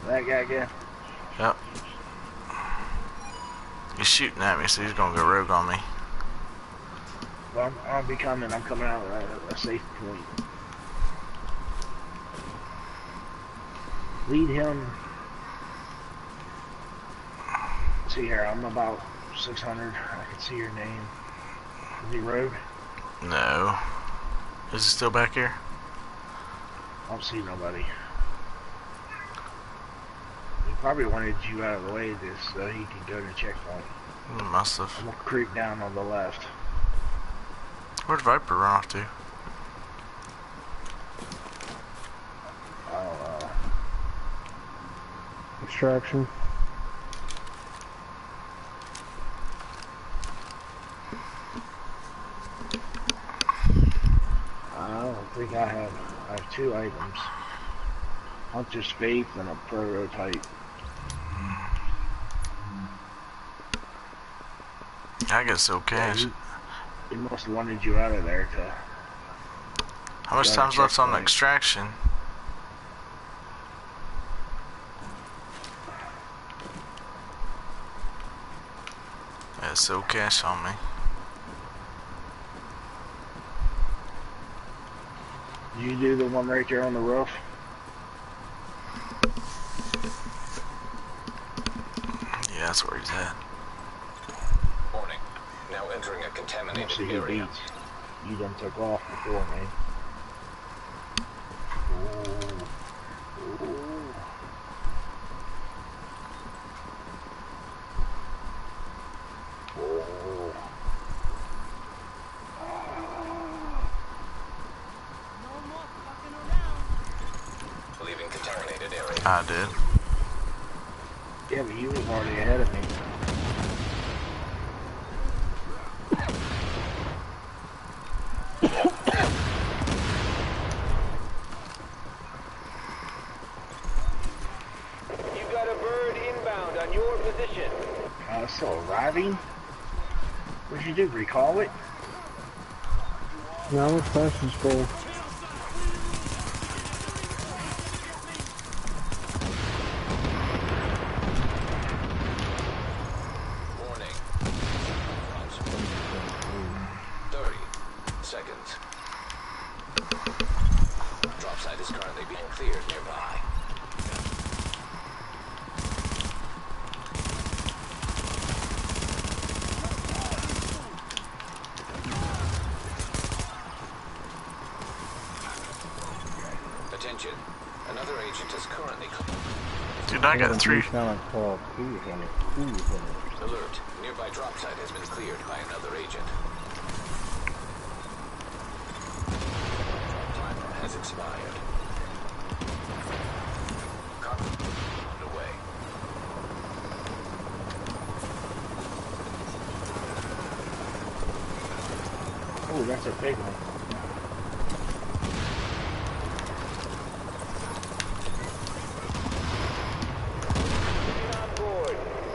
That guy again? Yep. He's shooting at me, so he's gonna go rogue on me. Well, I'll be coming. I'm coming out at a safe point. Lead him. See here, I'm about 600. I can see your name. Is he rogue? No. Is he still back here? I don't see nobody. He probably wanted you out of the way this so he could go to the checkpoint. Must have. I'm gonna creep down on the left. Where'd Viper run off to? Oh, Extraction. I don't think I have 2 items. Hunter's Faith and a prototype. I guess so cash. Yeah, he must have wanted you out of there to... How much time's left on the extraction? That's so cash on me. You do the one right there on the roof? Yeah, that's where he's at. Warning. Now entering a contaminated See who area. beats. You done took off before me. Ooh. Ooh. Oh. Leaving contaminated area. I did. Yeah, but you was already ahead of me. You got a bird inbound on your position. Still arriving? What'd you do, recall it? Now the flash is full. Warning. 30 seconds. Drop site is currently being cleared nearby. Attention. Another agent is currently... Dude, I got 3. Alert. Nearby drop site has been cleared by another agent. Time has expired. Copy. Underway. Oh, that's a big one. On board.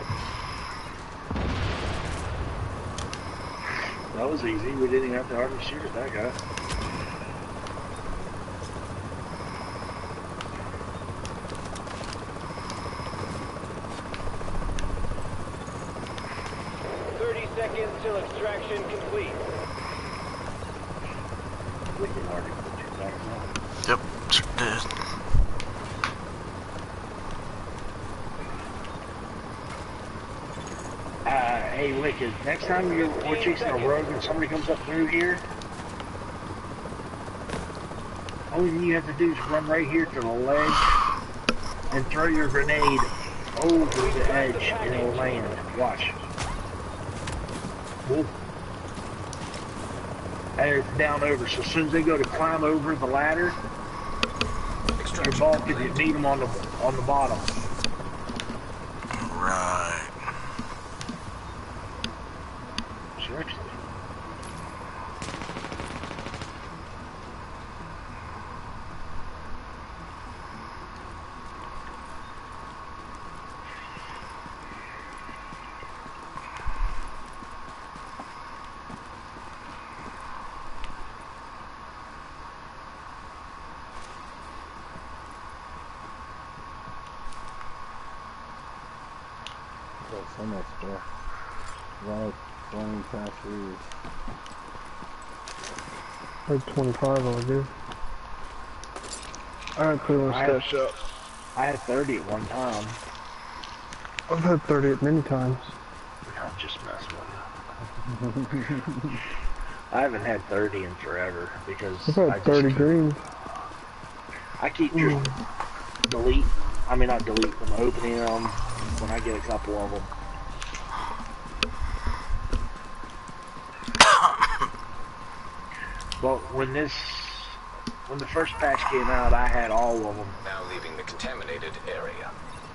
That was easy. We didn't even have to hardly shoot at that guy. Seconds till extraction complete. We can already put you back on. Yep, sure did. Hey, Wicked, next time we're chasing a rogue and somebody comes up through here, only thing you have to do is run right here to the ledge and throw your grenade over the edge and it'll land. Watch. Whoa. And it's down over, so as soon as they go to climb over the ladder, your ball can meet them on the bottom. Right. Seriously. got so much stuff. Like 20 cashews. Like 25 on dude. I had put on a stash up. I had 30 at one time. I've had 30 at many times. I'm just messing with you. I haven't had 30 in forever because I've had 30 greens. I keep just deleting. I mean, not deleting them, opening them when I get a couple of them. But when the first patch came out, I had all of them. Now leaving the contaminated area.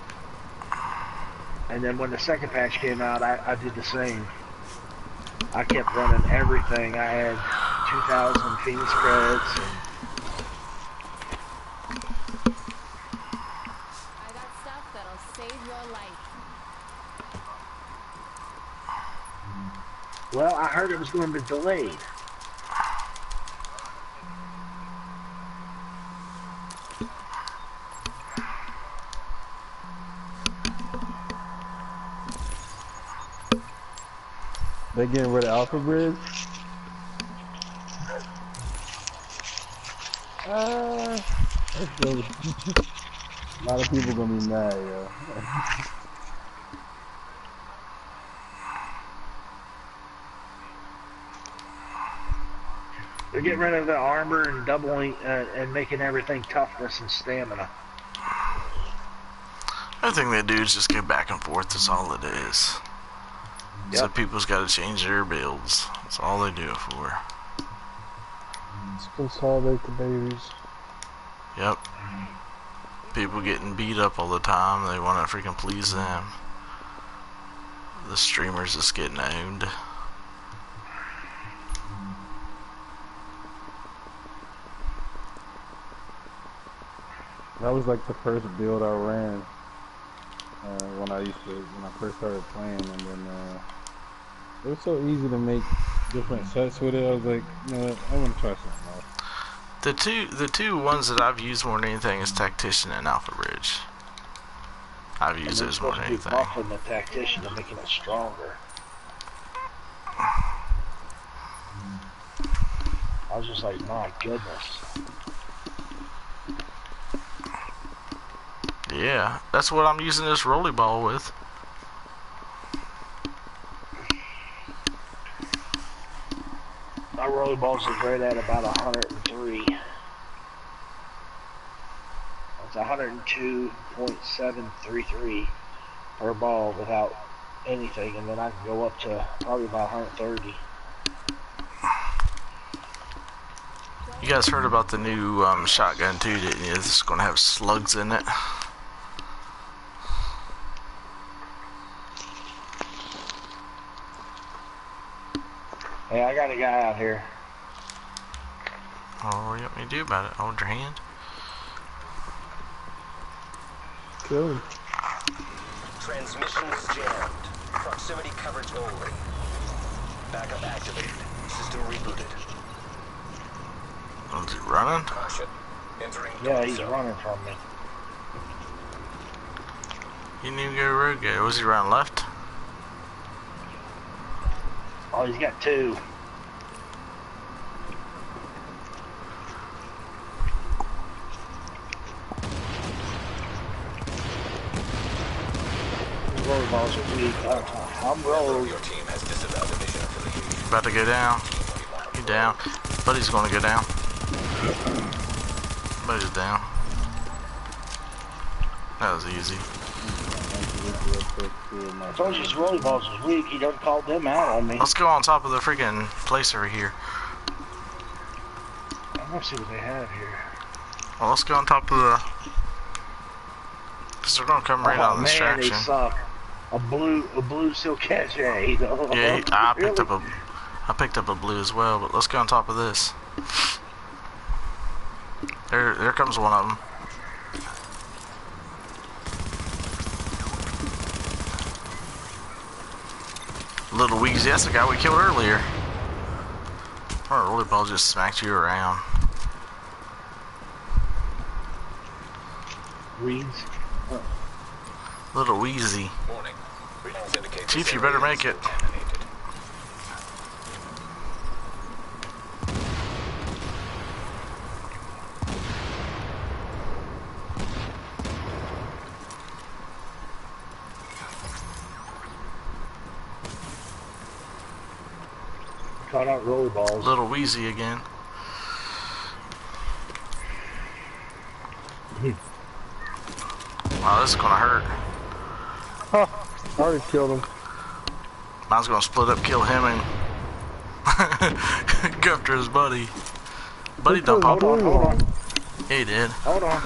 And then when the second patch came out, I did the same. I kept running everything. I had 2,000 Phoenix credits. I got stuff that'll save your life. Well, I heard it was going to be delayed. They getting rid of Alpha Bridge? That's really a lot of people gonna be mad, yo. They're getting rid of the armor and doubling and making everything toughness and stamina. I think they do is just go back and forth. That's all it is. So Yep. people's got to change their builds. That's all they do it for. Let's consolidate the babies. Yep. People getting beat up all the time. They want to freaking please them. The streamers just getting owned. That was like the first build I ran when I first started playing, and then it was so easy to make different sets with it. I was like, you know what, I want to try something else. The two ones that I've used more than anything is Tactician and Alpha Bridge. I've And used they're those more supposed than to be anything. buffing the tactician and making it stronger. I was just like, my goodness. Yeah, that's what I'm using this rolly ball with. My rolly balls is right at about 103. It's 102.733 per ball without anything, and then I can go up to probably about 130. You guys heard about the new shotgun too, didn't you? It's going to have slugs in it. Hey, I got a guy out here. Oh, what do you want me to do about it? Hold your hand? Kill him. Transmissions jammed. Proximity coverage only. Backup activated. System rebooted. Oh, is he running? Caution. Entering Yeah, dark he's zone. running from me. He didn't even go rogue yet. Was he running left? Oh, he's got two. His roller balls are weak. I'm rolling. Your team has disavowed the mission affiliation. About to go down. He down. Buddy's going to go down. Buddy's down. That was easy. I told you his rolling balls was weak. He done called them out on me. Let's go on top of the freaking place over here. I'm gonna see what they have here. Well, let's go on top of the... Because they're going to come right out of the Man, they distraction. suck. A blue silk cachet. Yeah, I picked up a blue as well, but let's go on top of this. There comes one of them. Little Weezy, that's the guy we killed earlier. Our rolly ball just smacked you around. Weeds. Little Weezy. Warning. Readings indicate this Chief, you area better make is it. contaminated. Caught out rolly balls. Little wheezy again. Wow, this is gonna hurt. Huh. Already killed him. Mine's gonna split up, kill him, and go after his buddy. Buddy don't pop Hold on. Yeah, he did. Hold on.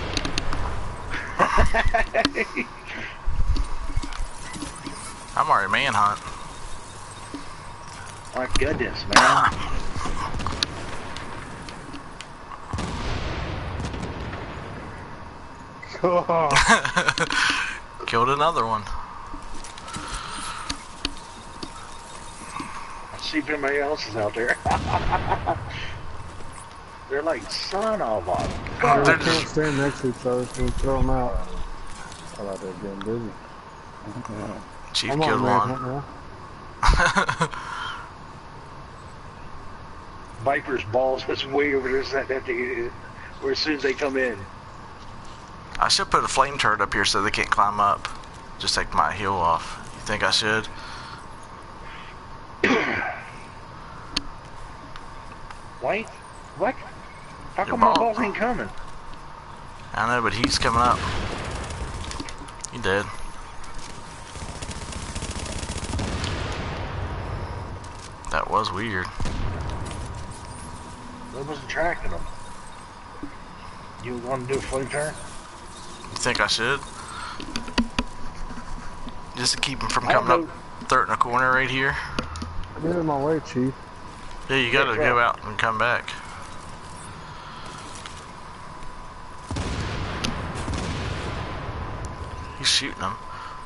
I'm already manhunt. My goodness, man. Killed another one. See if anybody else is out there. They're like son of a They gun. They're can't just, stand next to each other, so we throw them out. I'm out there getting busy. Chief I'm killed on manhunt one. now. Viper's balls was way over there where as soon as they come in. I should put a flame turret up here so they can't climb up. Just take my heel off. You think I should? White? What? How Your come my ball. balls ain't coming? I know, but he's coming up. He dead. That was weird. I wasn't tracking them. You want to do a flame turn? You think I should? Just to keep him from I don't coming know. up, third in a corner right here. Get in my way, Chief. Yeah, you gotta Yeah, go right. out and come back. He's shooting him.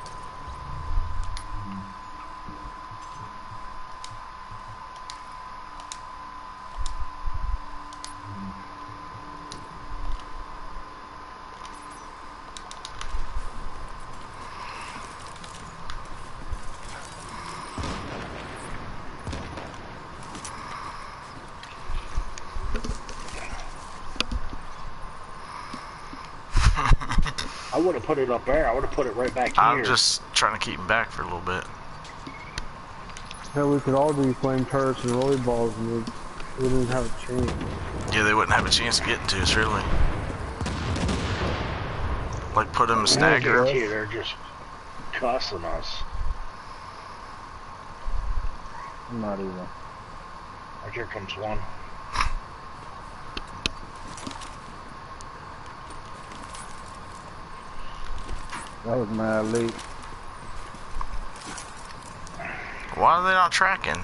I would have put it up there. I would have put it right back here. I'm just trying to keep him back for a little bit. Hell, we could all do flame turrets and rolly balls and we wouldn't have a chance. Yeah, they wouldn't have a chance of getting to us, really. Like, put him a I stagger. guarantee you they're just cussing us. I'm not even. Like, here comes one. That was mad late. Why are they not tracking?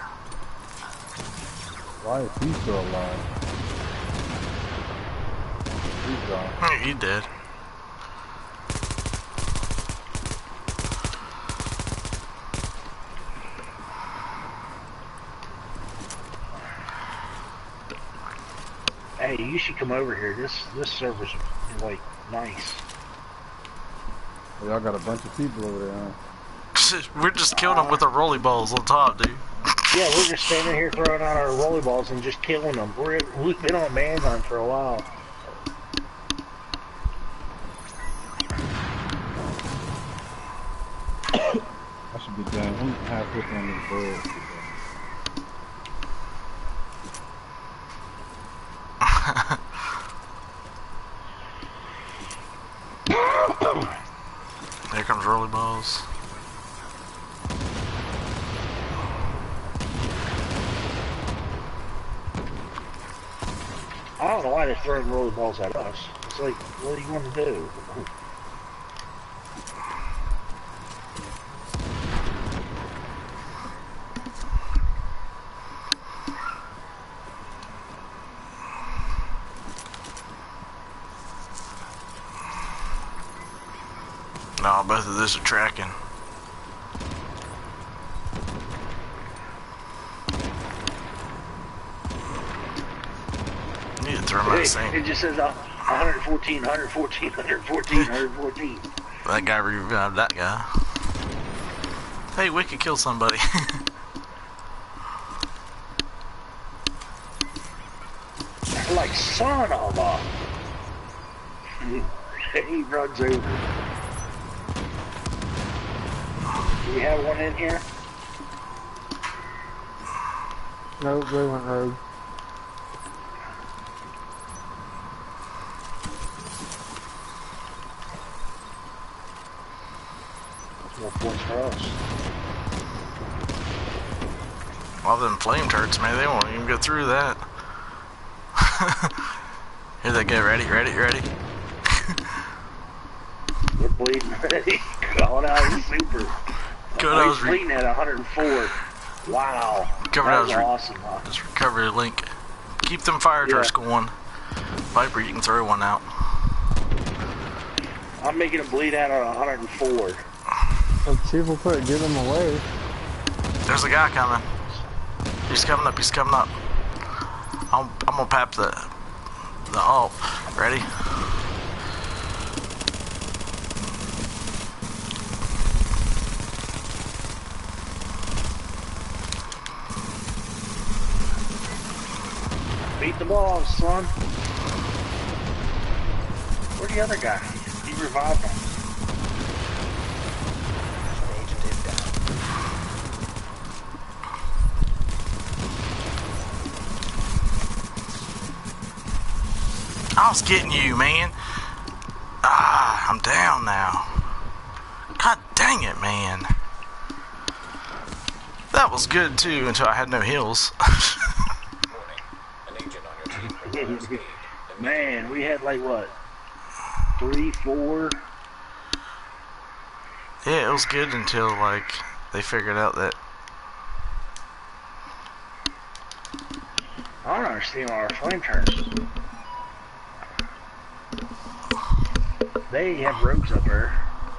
Why is he still alive? He's gone. He did. Hey, you should come over here. This server's like nice. Y'all got a bunch of people over there, huh? We're just killing them with our rolly balls on top, dude. Yeah, we're just standing here throwing out our rolly balls and just killing them. We've been on manhunt for a while. I should be done. I'm halfway on this bird. There comes rolly balls. I don't know why they're throwing rolly balls at us. It's like, what do you want to do? No, both of this are tracking. You need to throw him out of sync. It just says 114, 114, 114, 114. That guy revived that guy. Hey, Wicked killed somebody. Like son of a. He runs over. Do we have one in here? Nope, they went rogue. That's more points for us. All them flame turrets, man, they won't even go through that. Here they go, ready? We're bleeding ready. Going out of the super. Good, Oh, I he's was bleeding at 104. Wow. Covered, That I was was awesome, huh? Just recovery link. Keep them fire turrets going. Viper, you can throw one out. I'm making him bleed out at 104. So people quit giving them away. There's a guy coming. He's coming up. I'm gonna pap the alt. Ready? Beat the ball, son. Where'd the other guy? He revived him. Agent is down. I was getting you, man. Ah, I'm down now. God dang it, man. That was good too until I had no heals. Warning. An agent on your team requires aid. Man, we had like what? 3, 4. Yeah, it was good until like they figured out that I don't understand our flame turns. They have rogues up there.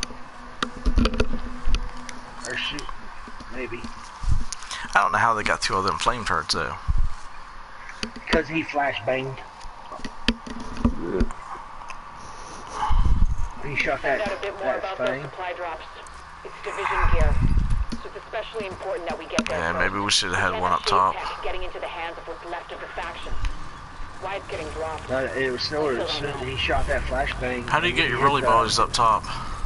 Or shoot, maybe. I don't know how they got two of them flame turrets though. Because he flashbanged. He shot Find that, out a bit more that about those thing. supply drops. It's division gear, so it's especially important that we get there Yeah, first. maybe we should have had We one cannot up top. chase tech getting into the hands of what's left of the faction. Why it's getting dropped? It was still as soon as he shot that flashbang. How do you get he your hit rolly the- bodies up top?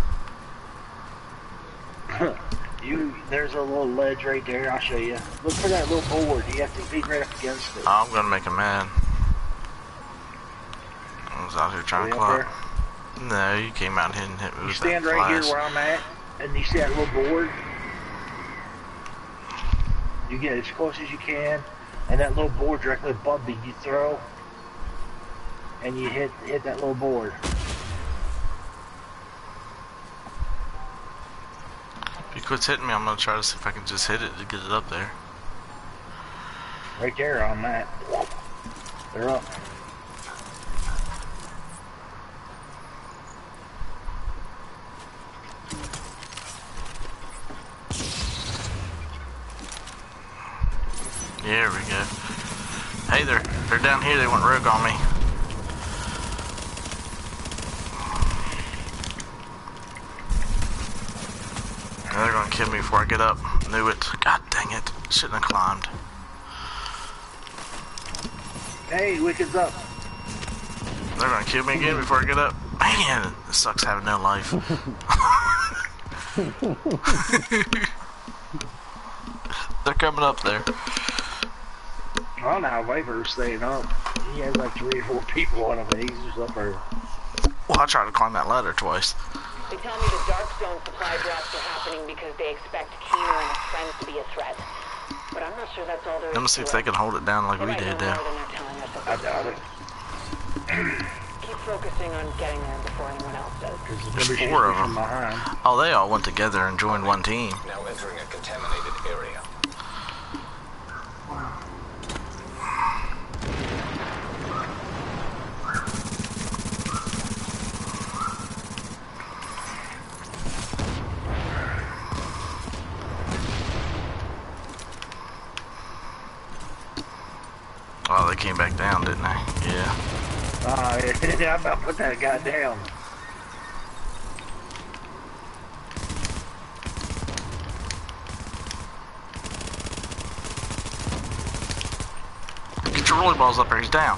There's a little ledge right there. I'll show you. Look for that little board. You have to be right up against it. I'm gonna make him mad. I was out here trying to Way up clock. No, you came out here and hit me You with stand that right here flash. where I'm at, and you see that little board. You get as close as you can, and that little board directly above me, you throw, and you hit that little board. If he quits hitting me, I'm gonna try to see if I can just hit it to get it up there. Right there on that. They're up. There we go. Hey, they're down here. They went rogue on me. Now they're gonna kill me before I get up. Knew it. God dang it. Shouldn't have climbed. Hey, Wicked's up. They're gonna kill me again before I get up. Man, this sucks having no life. They're coming up there. I don't know how Viper's staying up. He has like 3 or 4 people on him, and he's just up there. Well, I tried to climb that ladder twice. They tell me the Dark Zone supply drops are happening because they expect Keener and his friends to be a threat. But I'm not sure that's all there is. Let me see if they can hold it down like They we might did know there. more than they're telling us at I this doubt it. point. Keep focusing on getting there before anyone else does. Because There's nobody shoots 4 me of from them. behind. Oh, they all went together and joined one team. Now entering a contaminated area. Oh, they came back down, didn't they? Yeah. I'm about to put that guy down. your rolly balls up there. He's down.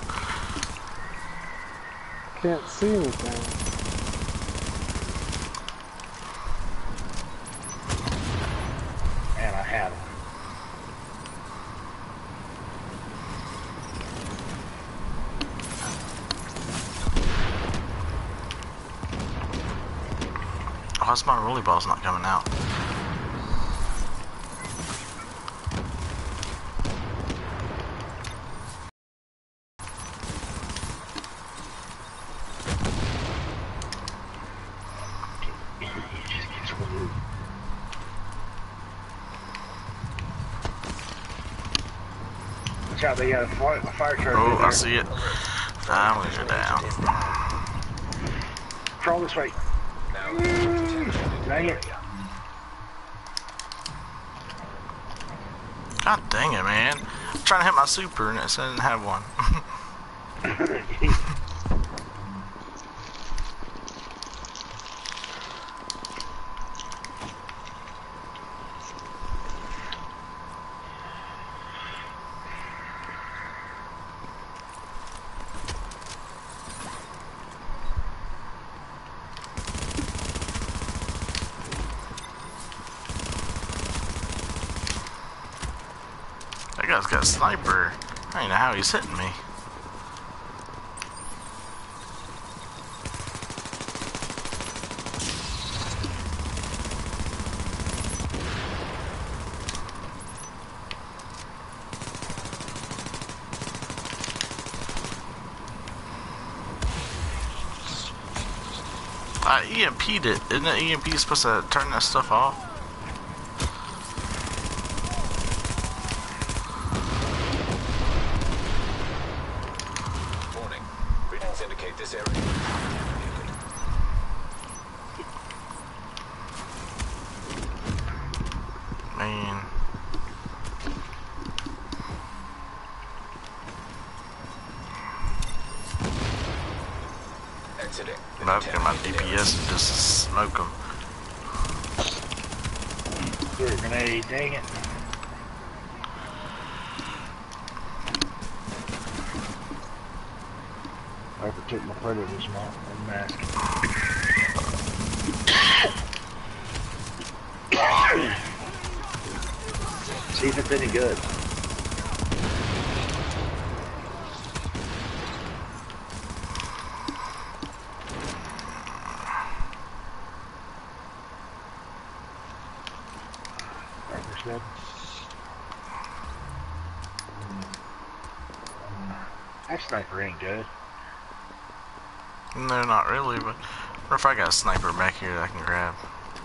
Can't see anything. Man, I had him. Why's my rolly balls not coming out? Watch out, they got a fire truck. Oh, in there. I see it. I'm gonna go down. Crawl this way. Dang it. God dang it, man. I'm trying to hit my super and it said I didn't have one. That guy's got a sniper. I don't know how he's hitting me. I EMP'd it. Isn't that EMP supposed to turn that stuff off? Warning. Readings indicate this area. Man. Exiting. I'm about to get my DPS and just smoke them. Threw a grenade, dang it. I protect my predators, my mask. See if it's any good. Good. That sniper ain't good. No, not really, but what if I got a sniper back here that I can grab?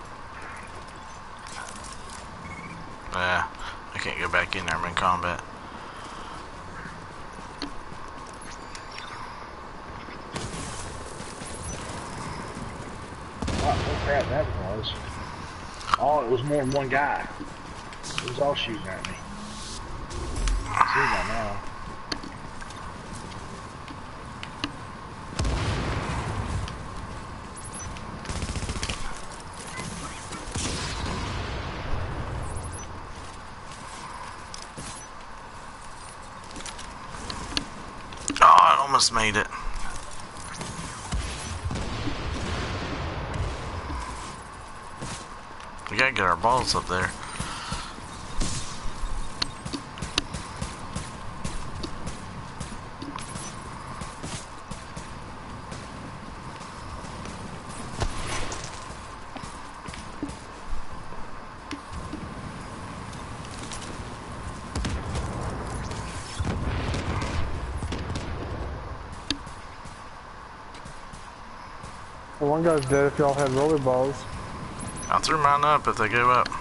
Yeah, I can't go back in there. I'm in combat. Oh crap, that was. Oh, it was more than one guy. It was all shooting at me. I see that now. Oh, I almost made it. We gotta get our balls up there. Well, one guy's dead if y'all had roller balls. I threw mine up if they go up.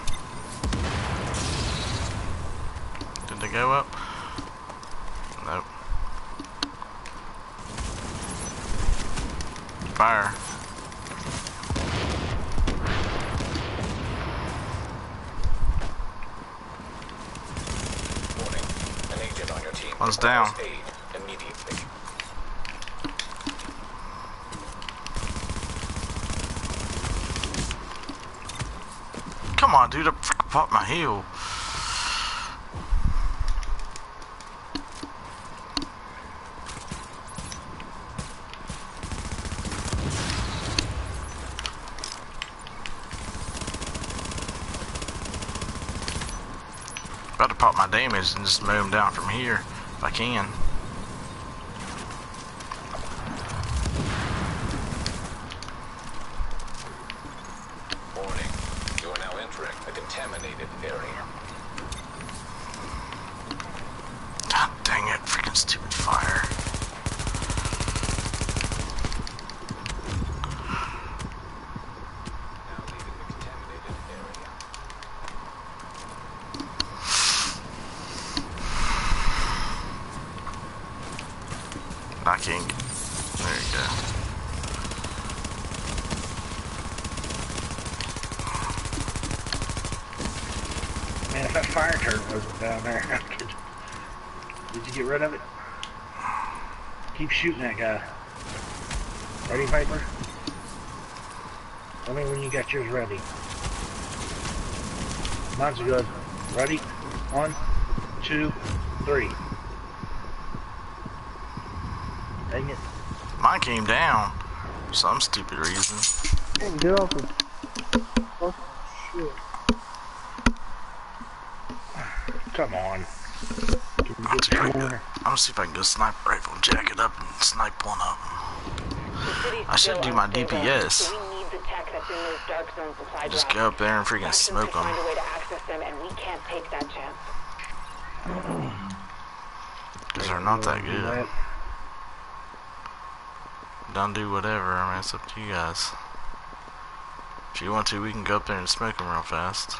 Did they go up? Nope. Fire. Warning. An agent on your team. One's down. requires aid immediately. Come on, dude, I freaking popped my heel. About to pop my damage and just move him down from here if I can. Warning. You are now entering a contaminated area. God dang it, freaking stupid fire. Now leaving the contaminated area. I can't get. There you go. Man, if that fire turret wasn't down there, I could... Did you get rid of it? Keep shooting that guy. Ready, Viper? Tell me when you got yours ready. Mine's good. Ready? 1, 2, 3. Dang it. Mine came down for some stupid reason. Get off it. Oh, shit. Come on. Can you I'm get some more? gonna see if I can go sniper rifle, jack it up, and snipe one of them. I should do my DPS. So we need the tech that's in those dark zone supply Just drops. go up there and freaking Jackson smoke could them. find a way to access them, and we can't take that chance. Because they're not that Do good. that. Don't do whatever, I mean, it's up to you guys. If you want to, we can go up there and smoke them real fast.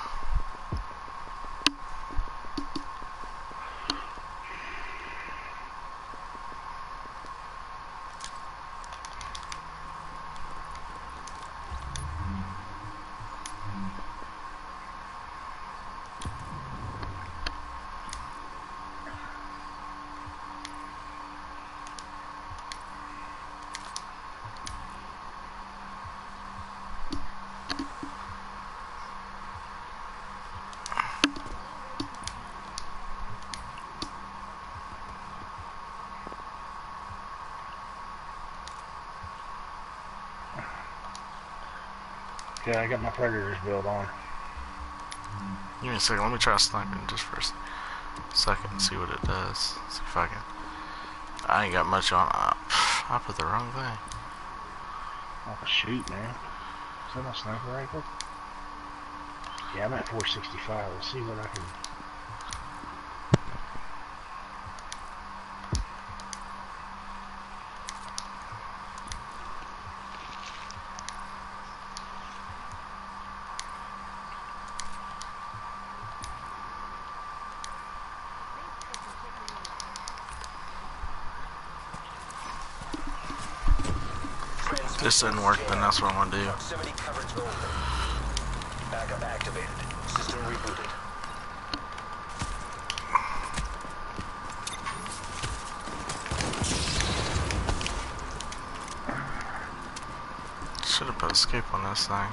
Okay, I got my Predators build on. Give me a second, let me try sniping just for a second and see what it does. See if I can. I ain't got much on. I put the wrong thing. Oh, shoot, man. Is that my sniper rifle? Yeah, I'm at 465. Let's see what I can... This doesn't work, then that's what I'm gonna do. Proximity coverage only. Backup activated. System rebooted. Should have put escape on this thing.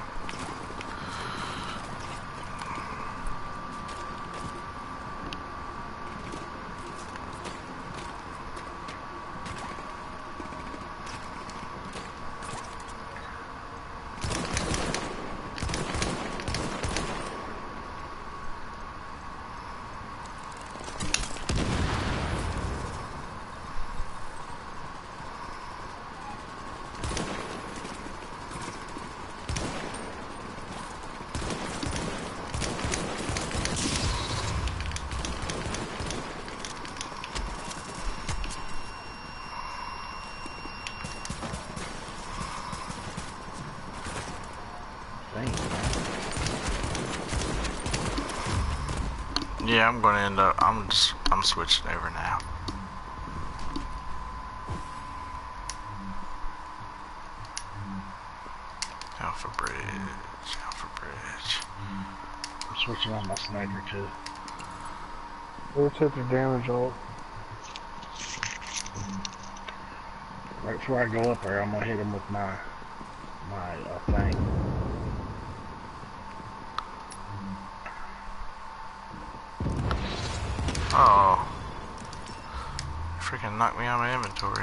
Yeah, I'm gonna end up. I'm switching over now. Alpha Bridge, Alpha Bridge. I'm switching on my sniper too. Rotate the damage out. Right before I go up there, I'm gonna hit him with my thing. Oh, freaking knocked me out of my inventory.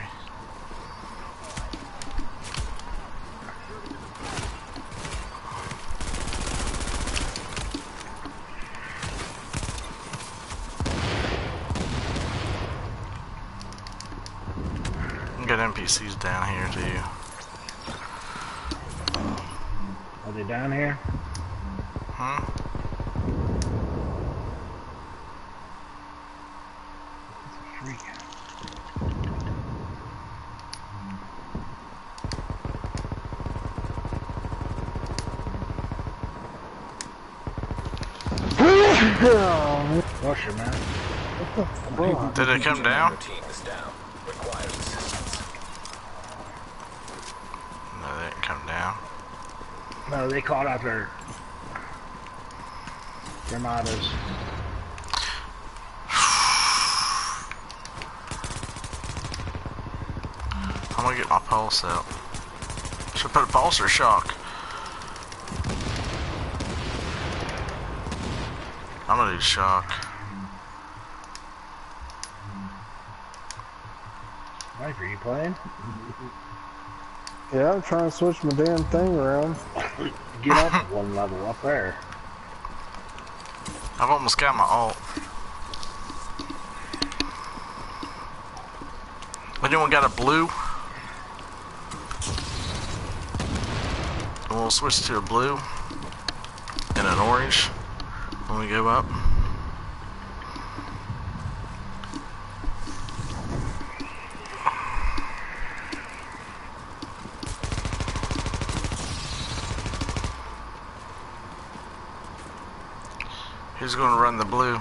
NPCs down here too. Are they down here? Hmm? Freak. Rusher, man. Did it come down? Your team is down. Requires assistance. No, they didn't come down. No, they caught out their Granadas. I'm gonna get my pulse out. Should put a pulse or shock? I'm gonna do shock. Viper, you playing? Yeah, I'm trying to switch my damn thing around. Get up one level up there. I've almost got my ult. Anyone got a blue? We'll switch to a blue and an orange when we go up. Who's going to run the blue?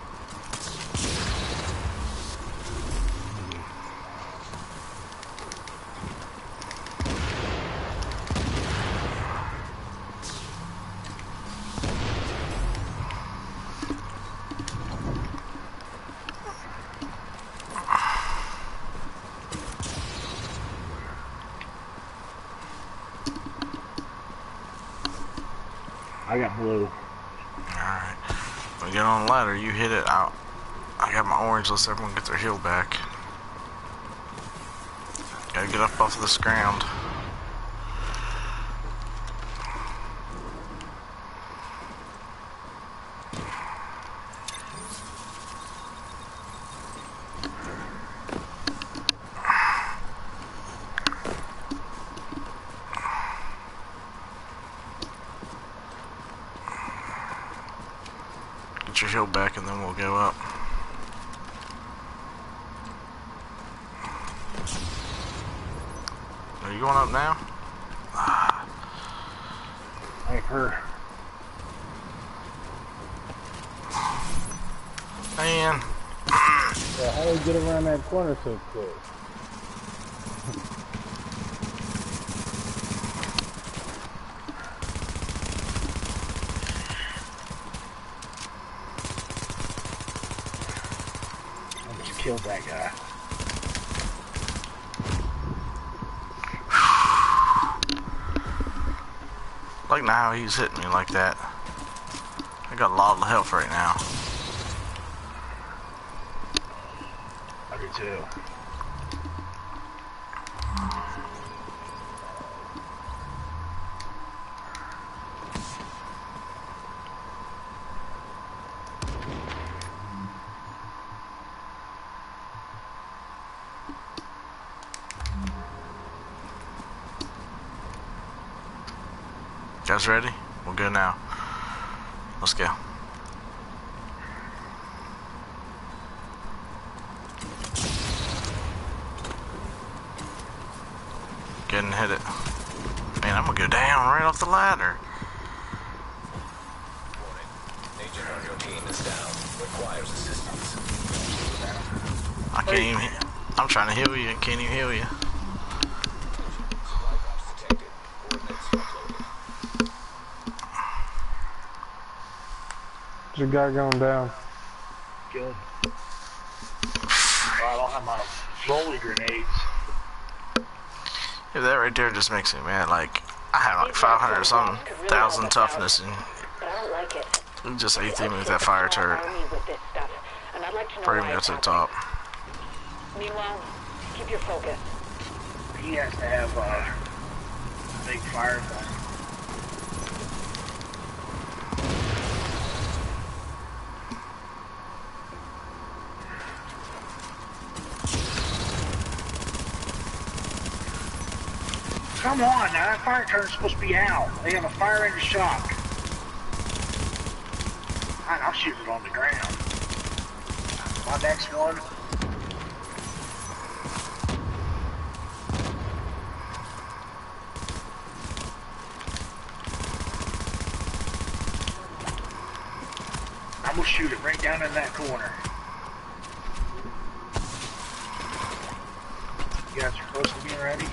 I got blue. Alright. When we get on the ladder, you hit it out. I got my orange, let's everyone get their heal back. Gotta get up off this ground. Get your heal back and then we'll go up. Are you going up now? Viper. Man. Yeah, how do we get around that corner so quick? Almost killed that guy. Like now he's hitting me like that. I got a lot of health right now. I do too. Guys ready? We'll go now. Let's go. Go ahead and hit it. Man, I'm gonna go down right off the ladder. Warning. Agent on your team is down. Requires assistance. I can't even. I'm trying to heal you. I can't even heal you. Supply drops detected. Coordinates uploaded. There's a guy going down. Good. Well, I don't have my rolly grenades. Yeah, that right there just makes me mad. Like, I have like 500 or something thousand toughness and But I don't like it. you just ate me with that fire turret. With this stuff, and I'd like to know Pretty why much it's to the top. happening. Meanwhile, keep your focus. He has to have a big fire thing. Come on, now that fire turn's supposed to be out. They have a fire engine shock. I'll shoot it on the ground. My next one. I'm gonna shoot it right down in that corner. You guys are close to being ready?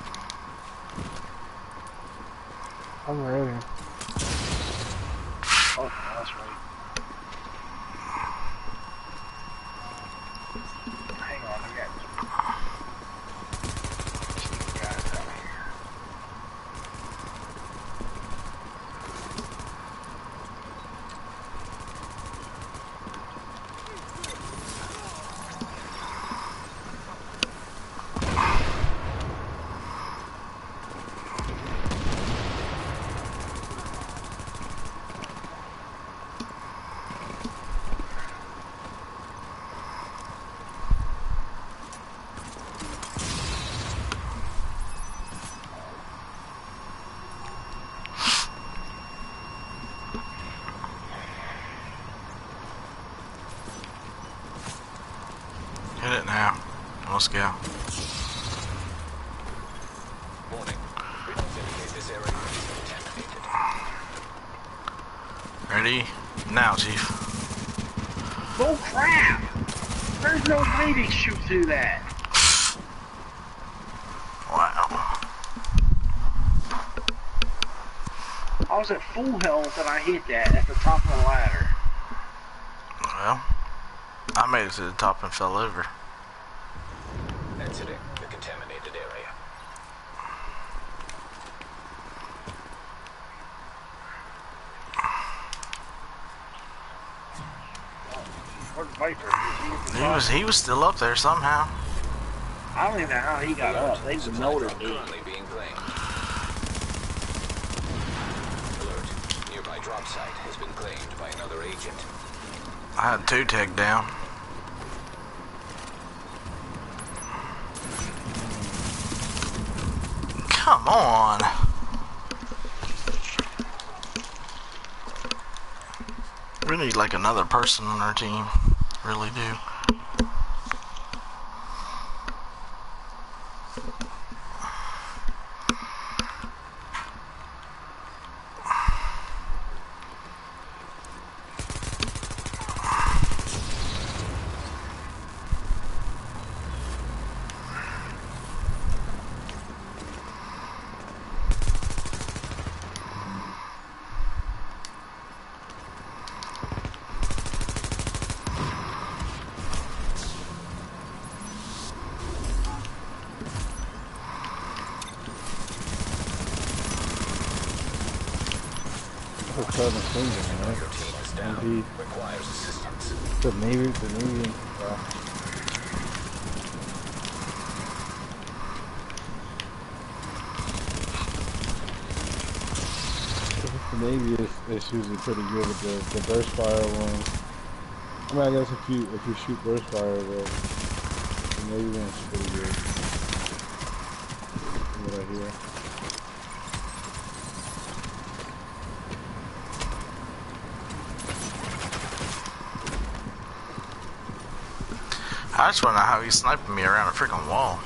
I'm ready. Oh, that's right. Hang on, I got some guys out here. Hit it now. Let's go. Warning. Readings indicate this area is contaminated. Ready? Now, Chief. Oh crap! There's no way to shoot through that. Wow. I was at full health and I hit that at the top of the ladder. Well, I made it to the top and fell over. Exiting the contaminated area. Where's Viper? Is he at the top? He was still up there somehow. I don't even know how he got up. They Supply melted drop me. currently being claimed. Alert. Nearby drop site has been claimed by another agent. I had 2 tagged down. Come on. We need like another person on our team. Really do. That's a southern kingdom, man. Your team is down. Indeed. Requires assistance. The Navy, the Navy is usually pretty good with the burst fire one. I mean, I guess if you shoot burst fire, but the Navy one's pretty good. From what I hear. I just wanna know how he's sniping me around a freaking wall.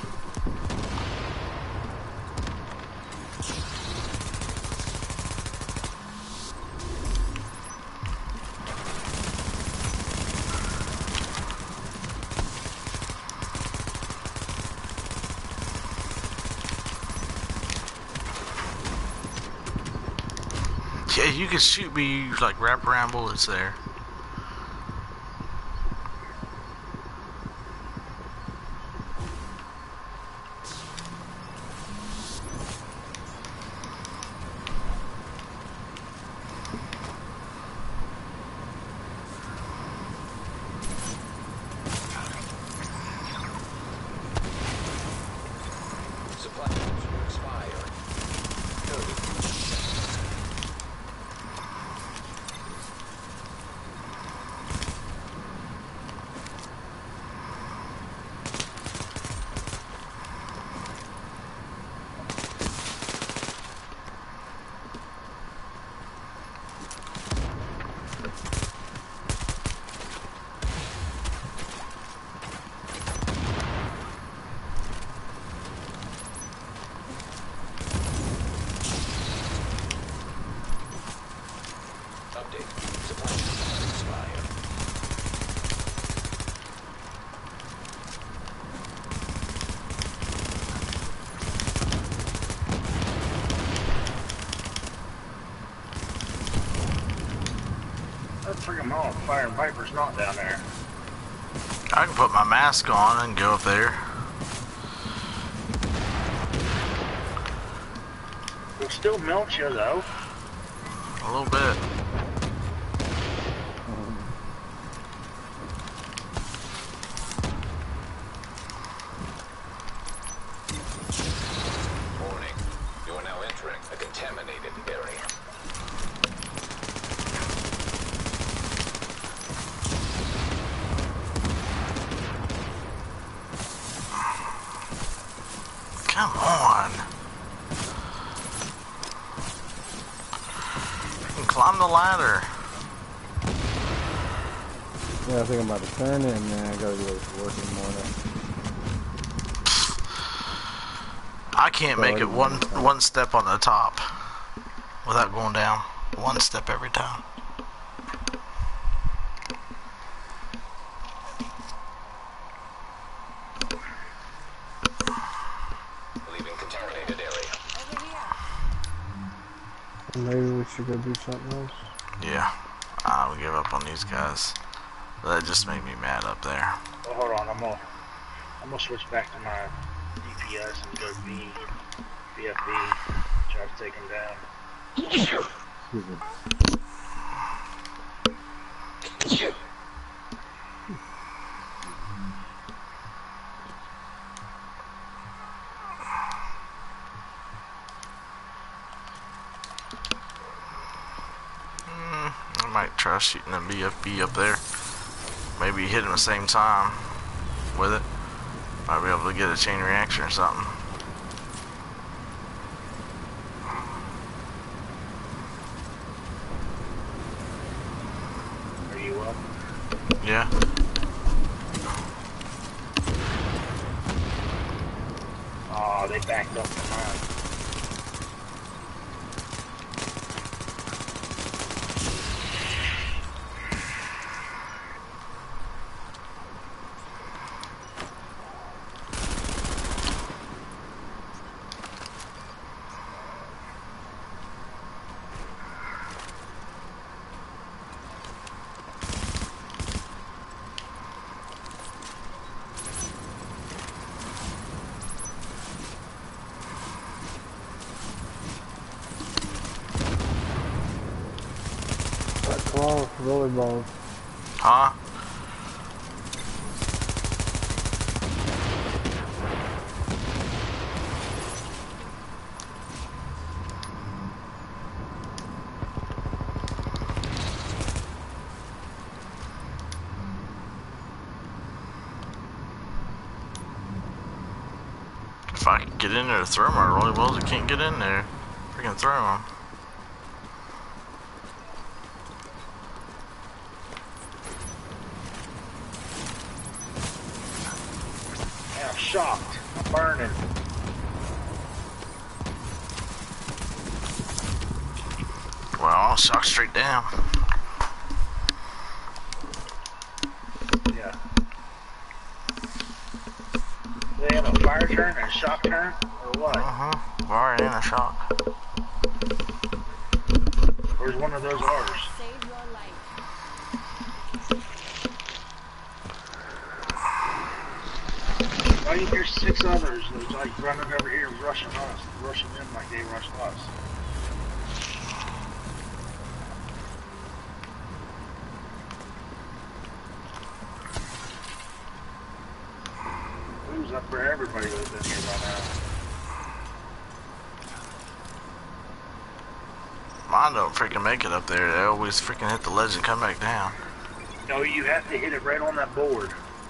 Yeah, you can shoot me like wraparound bullets there. Supply drops will expire. 30. update. Supplies expire. That freaking fire and Viper's not down there. I can put my mask on and go up there. It'll still melt you though. A little bit. Warning. You are now entering a contaminated area. Come on. Climb the ladder. Yeah, I think I'm about to turn it, and then I gotta go to work in the morning. I can't make it one step on the top without going down. One step every time. Leaving contaminated area. Maybe we should go do something else. Yeah, I would give up on these guys. That just made me mad up there. Well, hold on, I'm gonna switch back to my DPS and go BFB. Try to take him down. Excuse me. I might try shooting a BFB up there. Maybe hit him at the same time with it. Might be able to get a chain reaction or something. Are you up? Yeah. Oh, they backed up to mine. What's wrong with rollerballs? Huh? If I could get in there to throw my rollerballs, I can't get in there. Freaking throw them. Man, I'm shocked. I'm burning. Well, I'll shock straight down. Yeah. Do they have a fire turn and a shock turn? Or what? Fire and a shock. Where's one of those ours? Save your life. Why do you hear 6 others that's like running over here and rushing us, rushing them like they rushed us? Who's up for everybody that's in here by now? Mine don't freaking make it up there. They always freaking hit the ledge and come back down. No, you have to hit it right on that board.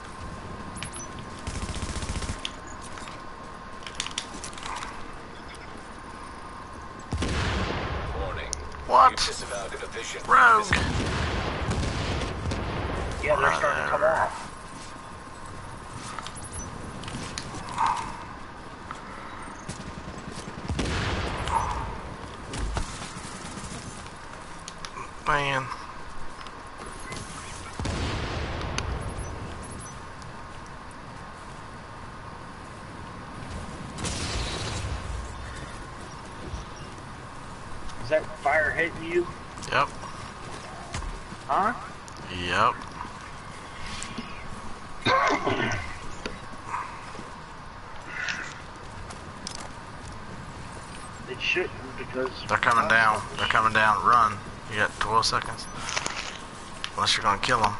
Warning. What? You've disavowed a division. Rogue! Yeah, they're starting to come off. Man. Is that fire hitting you? Yep. Huh? Yep. It shouldn't because... They're coming down. They're coming down. Run. You got 12 seconds. Unless you're gonna kill them.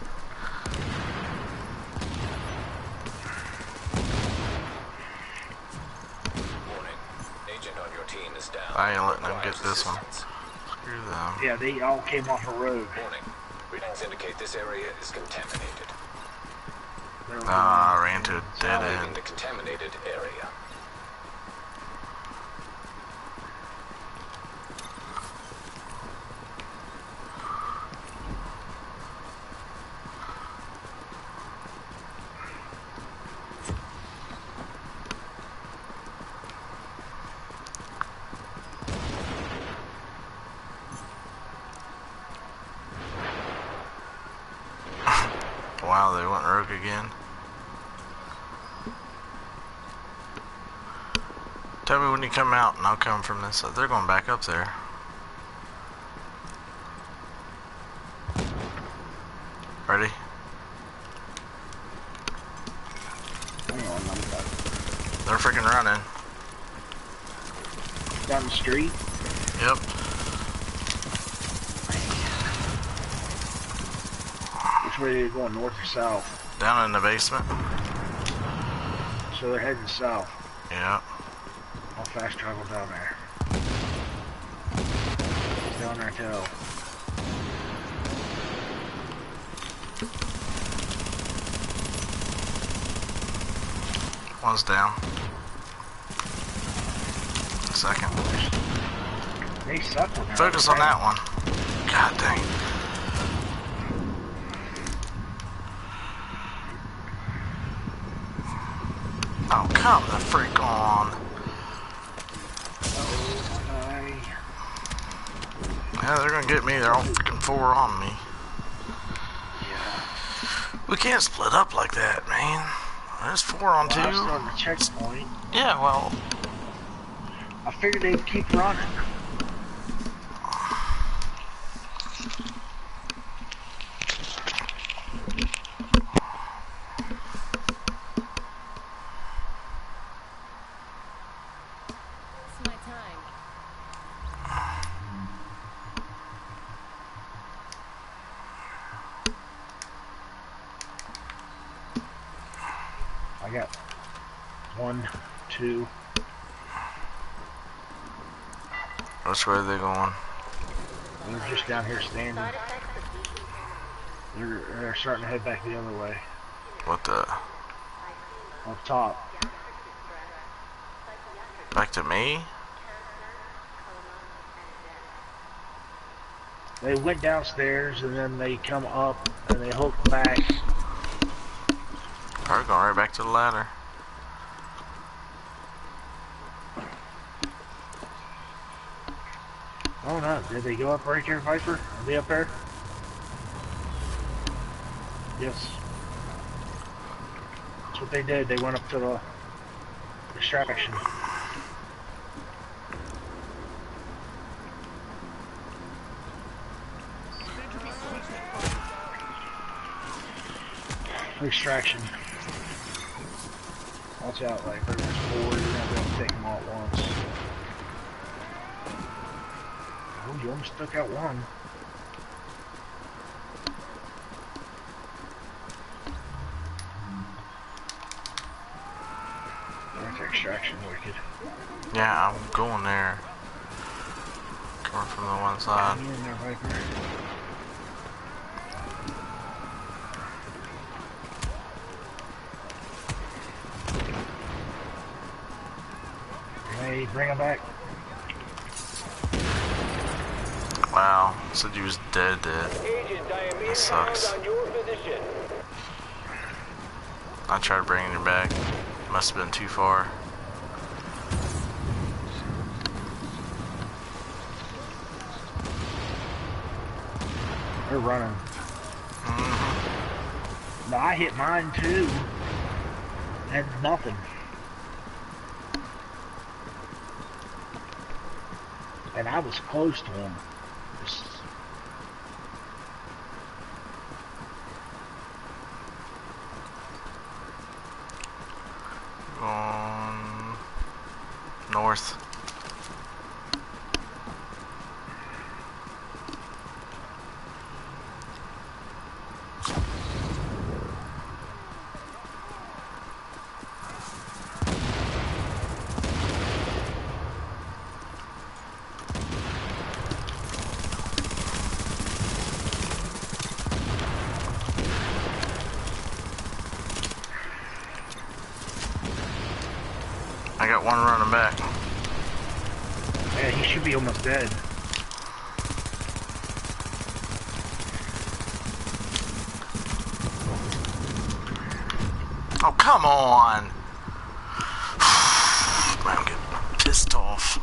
Warning. Agent on your team is down. I ain't letting them get Requires this one. assistance. Screw them. Yeah, they all came off a road. Warning. Readings indicate this area is contaminated. Ah, I ran to a dead Leaving end. the contaminated area. Wow, they went rogue again. Tell me when you come out and I'll come from this side. They're going back up there. Ready? Hang on, I'm back. They're freaking running. Down the street? Yep. Which way are they going, north or south? Down in the basement. So they're heading south. Yeah. I'll fast travel down there. Down there till. One's down. Second. They suck with that. Focus on that one. God dang. Oh, come the freak on. Yeah, they're gonna get me. They're all freaking 4 on me. We can't split up like that, man. There's 4 on 2. Well, I'm still on the checkpoint. Yeah, well, I figured they'd keep running. It's my time. I got 1, 2. which way are they going? They're just down here standing. They're starting to head back the other way. What the? Up top. Back to me? They went downstairs and then they come up and they hooked back. Probably going right back to the ladder. Oh no, did they go up right here, Viper? Are they up there? Yes. That's what they did. They went up to the extraction. Extraction. Watch out, Viper. There's 4. You're not going to take them all at once. Oh, you almost took out one. That's extraction wicked. Yeah, I'm going there. Coming from the one side. Hang in there, Viper. Hey, bring him back. Wow, said you was dead. Agent, I am That sucks. inbound on your position. I tried bringing you back. Must have been too far. They're running. No, I hit mine too. Had nothing. And I was close to him. Just... Going north. I got one running back. Yeah, he should be almost dead. Oh, come on! I'm getting pissed off.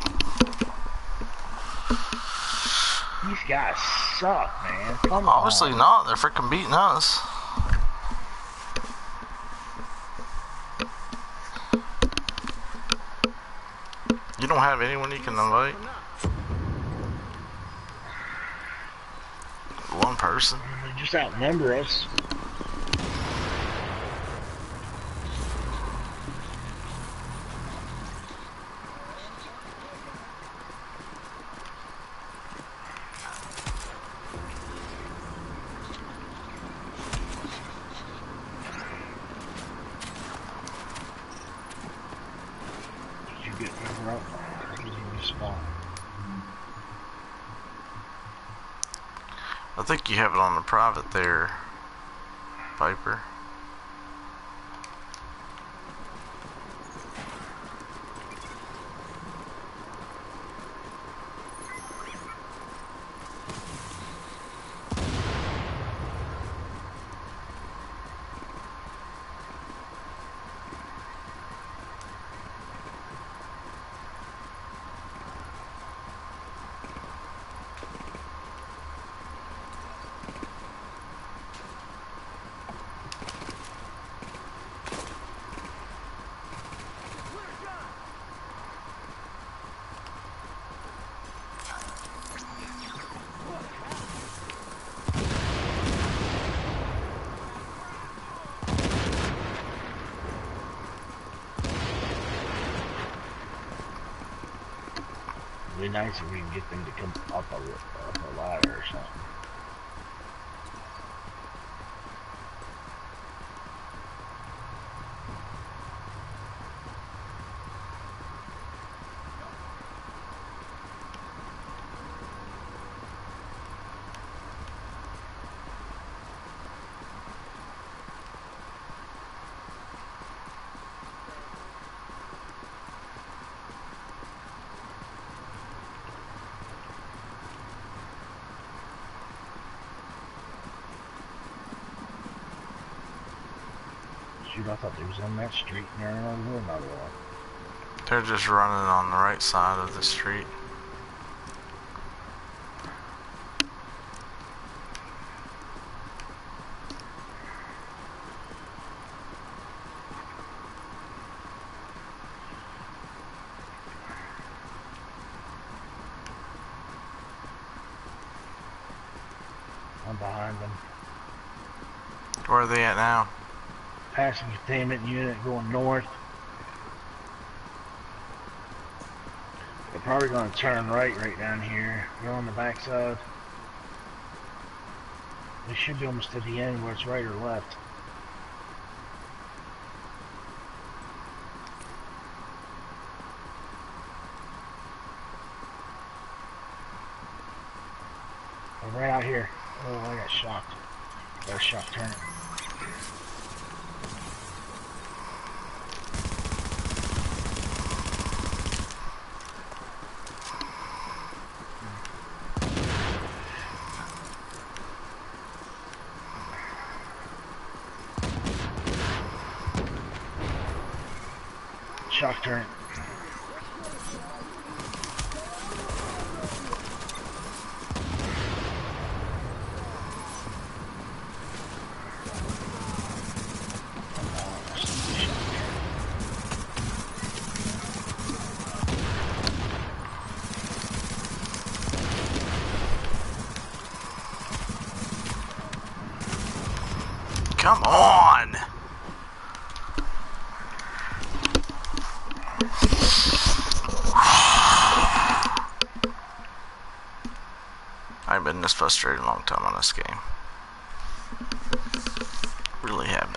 These guys suck, man. Come Obviously on. not. They're freaking beating us. You don't have anyone you can invite? One person? They just outnumber us. Did you get over up? Or did you respawn? I think you have it on the private there, Viper. It'd be nice if we can get them to come up a ladder or something. Shoot, I thought they was on that street and there over another one. They're just running on the right side of the street. I'm behind them. Where are they at now? Passing containment unit going north. They're probably going to turn right down here. Go on the backside. They should be almost at the end where it's right or left. They're right out here. Oh, I got shocked. Got a shock turn. Shock turn. Come on! I ain't been this frustrated in a long time on this game. Really haven't.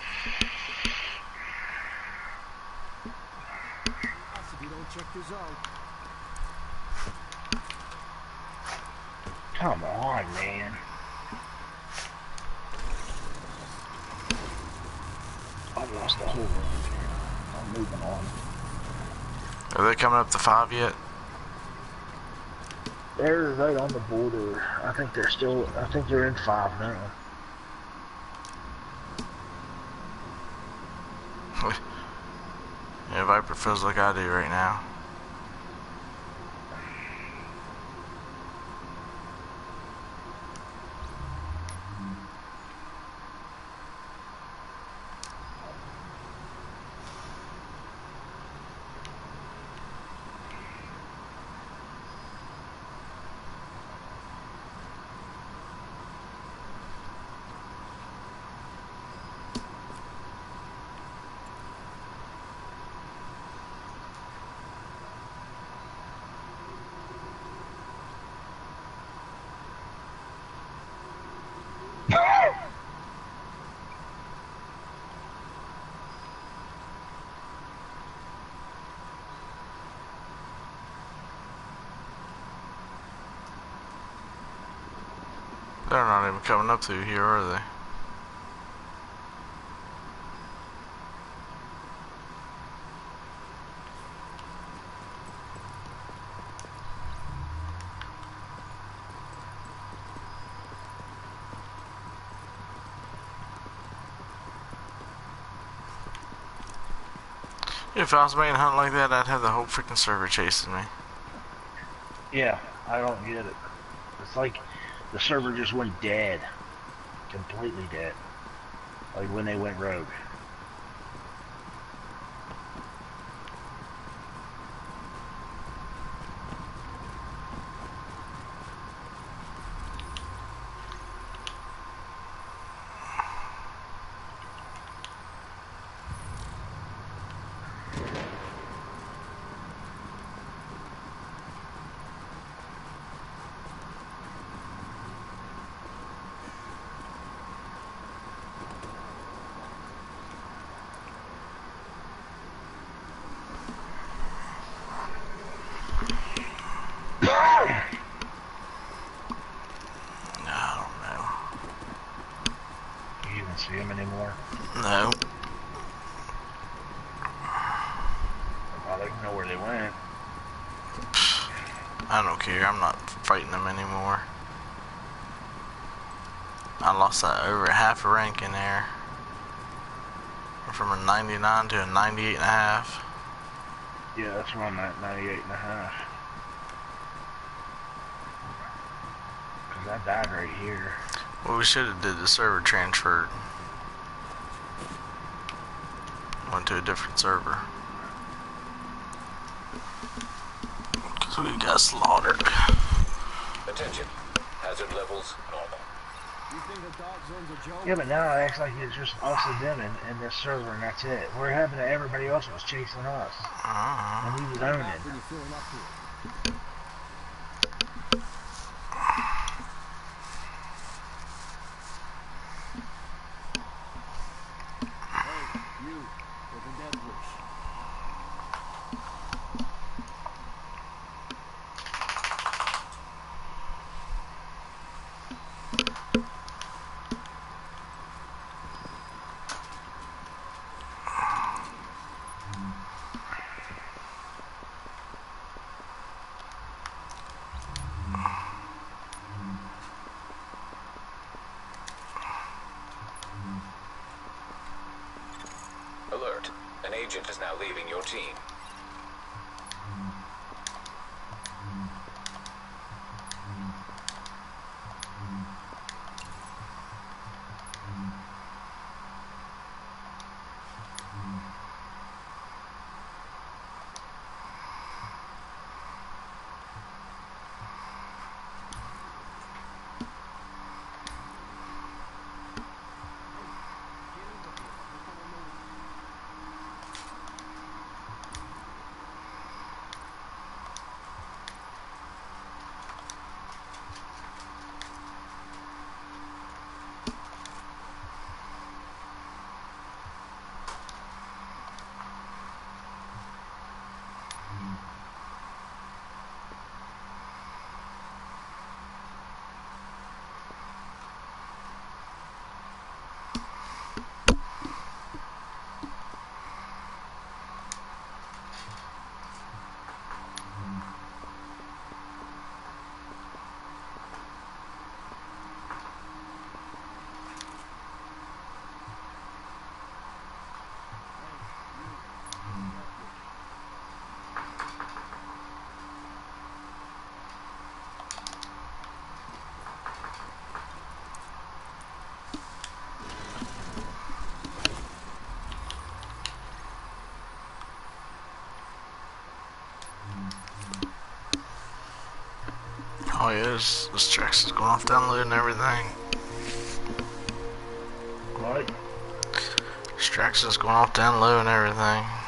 Come on, man. I lost the whole run. I'm moving on. Are they coming up to 5 yet? They're right on the border. I think they're in 5 now. Yeah, Viper feels like I do right now. They're not even coming up through here, are they? If I was making a hunt like that, I'd have the whole freaking server chasing me. Yeah, I don't get it. It's like the server just went dead. Completely dead. Like when they went rogue. See him anymore? No. I don't know where they went. I don't care. I'm not fighting them anymore. I lost that over half a rank in there. From a 99 to a 98 and a half. Yeah, that's where I'm at, 98 and a half. Because I died right here. Well, we should have did the server transferred. Went to a different server. Because we got slaughtered. Attention. Hazard levels normal. Yeah, but now it acts like it's just us and them in this server and that's it. What happened to everybody else was chasing us? And we was owning. Alert. An agent is now leaving your team. yeah, this Trax is going off download and everything. What? Strax is going off down low and everything.